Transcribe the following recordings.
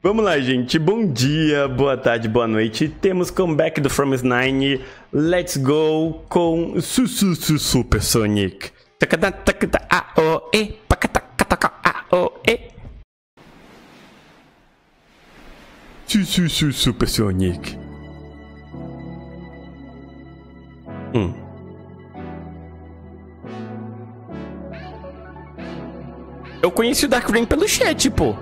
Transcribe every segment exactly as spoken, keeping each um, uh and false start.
Vamos lá, gente. Bom dia, boa tarde, boa noite. Temos comeback do From Nine. Let's go com Su Su Su Super Sonic. A O E A O E. Su Su Su Super Sonic. Hum. Eu conheci o Dark Rain pelo chat, pô.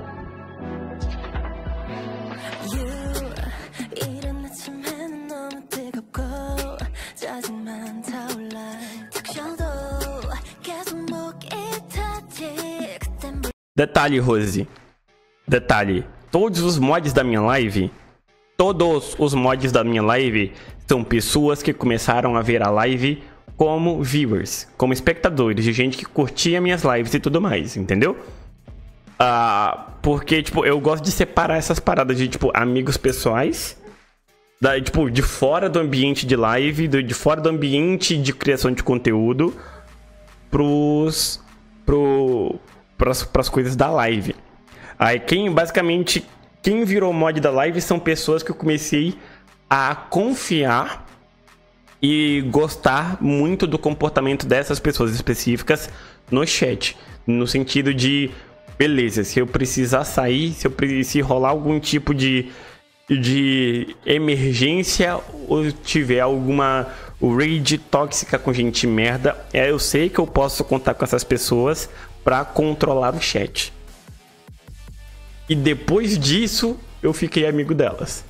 Detalhe, Rose. Detalhe. Todos os mods da minha live, todos os mods da minha live são pessoas que começaram a ver a live como viewers, como espectadores, de gente que curtia minhas lives e tudo mais, entendeu? Ah, porque, tipo, eu gosto de separar essas paradas de, tipo, amigos pessoais, da, tipo, de fora do ambiente de live, do, de fora do ambiente de criação de conteúdo, pros... pro... pras, pras coisas da live. Aí, quem, basicamente, quem virou mod da live são pessoas que eu comecei a confiar e gostar muito do comportamento dessas pessoas específicas no chat. No sentido de, beleza, se eu precisar sair, se, eu, se rolar algum tipo de, de emergência ou tiver alguma raid tóxica com gente merda, eu sei que eu posso contar com essas pessoas para controlar o chat. E depois disso, eu fiquei amigo delas.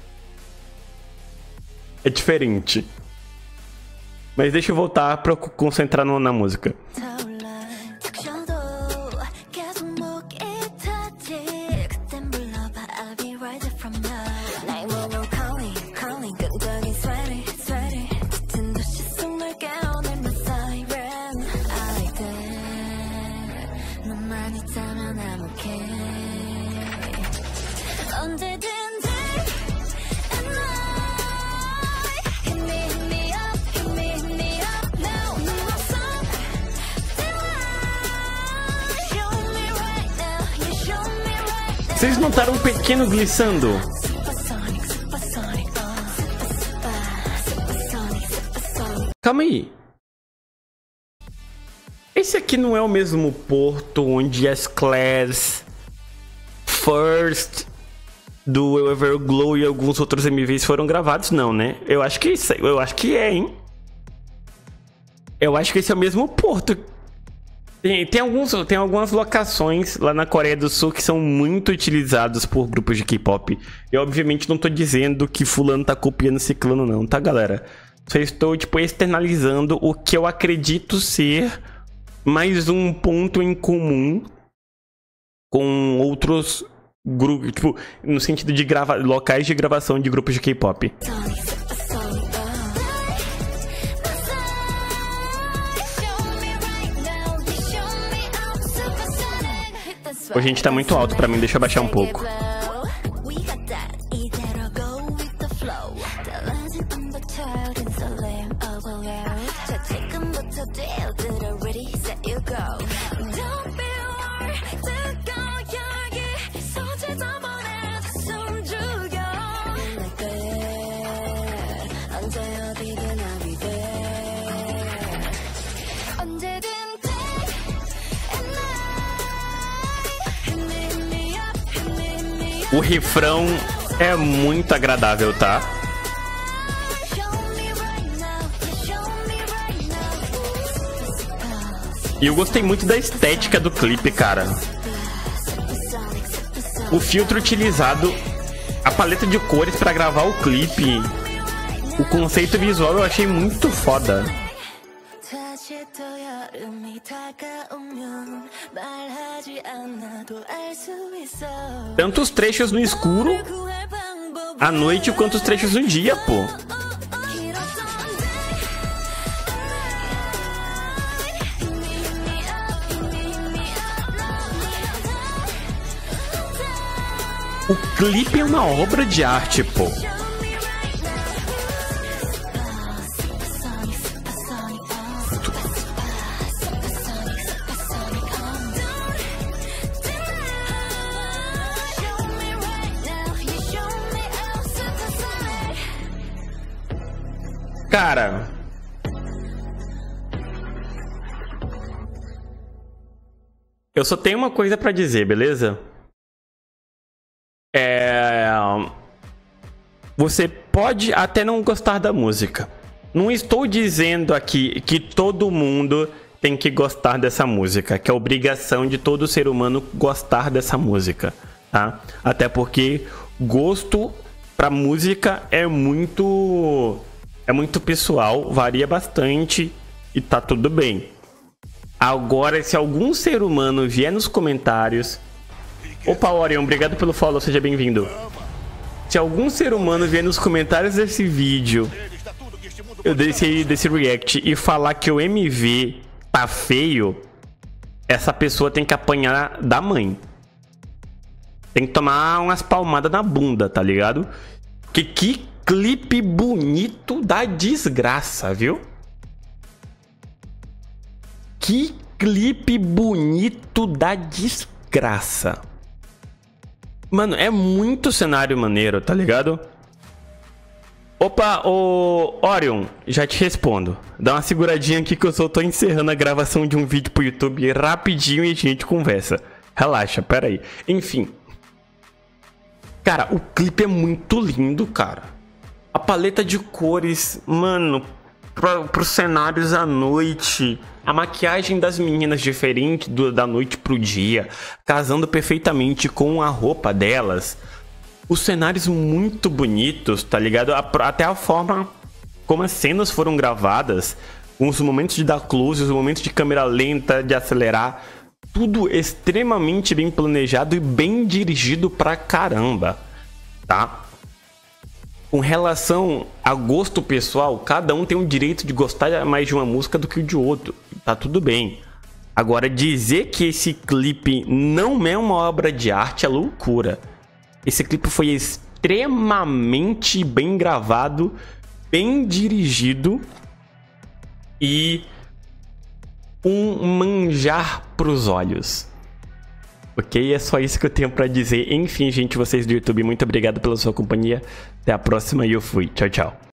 É diferente. Mas deixa eu voltar pra concentrar no, na música. Vocês notaram um pequeno glissando? Calma aí. Esse aqui não é o mesmo porto onde as Class First do Everglow e alguns outros M Vs foram gravados, não, né? Eu acho que isso, eu acho que é, hein? Eu acho que esse é o mesmo porto. Tem, tem, alguns, tem algumas locações lá na Coreia do Sul que são muito utilizados por grupos de K-pop. Eu, obviamente, não tô dizendo que fulano tá copiando ciclano, não, tá, galera? Só estou, tipo, externalizando o que eu acredito ser mais um ponto em comum com outros grupos, tipo, no sentido de grava locais de gravação de grupos de K-pop. Ô, gente, tá muito alto pra mim, deixa eu baixar um pouco. O refrão é muito agradável, tá? E eu gostei muito da estética do clipe, cara. O filtro utilizado, a paleta de cores pra gravar o clipe, o conceito visual eu achei muito foda. Tanto os trechos no escuro, à noite, quanto os trechos no dia, pô. O clipe é uma obra de arte, pô. Cara, eu só tenho uma coisa pra dizer, beleza? É... Você pode até não gostar da música. Não estou dizendo aqui que todo mundo tem que gostar dessa música, que é obrigação de todo ser humano gostar dessa música, tá? Até porque gosto pra música é muito é muito pessoal, varia bastante e tá tudo bem. Agora, se algum ser humano vier nos comentários... Opa, Orion, obrigado pelo follow, seja bem-vindo. Se algum ser humano vier nos comentários desse vídeo, eu desse, desse react, e falar que o M V tá feio, essa pessoa tem que apanhar da mãe. Tem que tomar umas palmadas na bunda, tá ligado? Que, que clipe bonito da desgraça, viu? Que clipe bonito da desgraça. Mano, é muito cenário maneiro, tá ligado? Opa, ô Orion, já te respondo. Dá uma seguradinha aqui que eu só tô encerrando a gravação de um vídeo pro YouTube rapidinho e a gente conversa. Relaxa, pera aí. Enfim. Cara, o clipe é muito lindo, cara. A paleta de cores, mano, pra, pros cenários à noite. A maquiagem das meninas diferente do, da noite pro dia, casando perfeitamente com a roupa delas. Os cenários muito bonitos, tá ligado? Até a forma como as cenas foram gravadas, os momentos de dar close, os momentos de câmera lenta, de acelerar. Tudo extremamente bem planejado e bem dirigido pra caramba, tá? Com relação a gosto pessoal, cada um tem o direito de gostar mais de uma música do que o de outro. Tá tudo bem. Agora, dizer que esse clipe não é uma obra de arte é loucura. Esse clipe foi extremamente bem gravado, bem dirigido e um manjar pros olhos. Ok? É só isso que eu tenho pra dizer. Enfim, gente, vocês do YouTube, muito obrigado pela sua companhia. Até a próxima e eu fui. Tchau, tchau.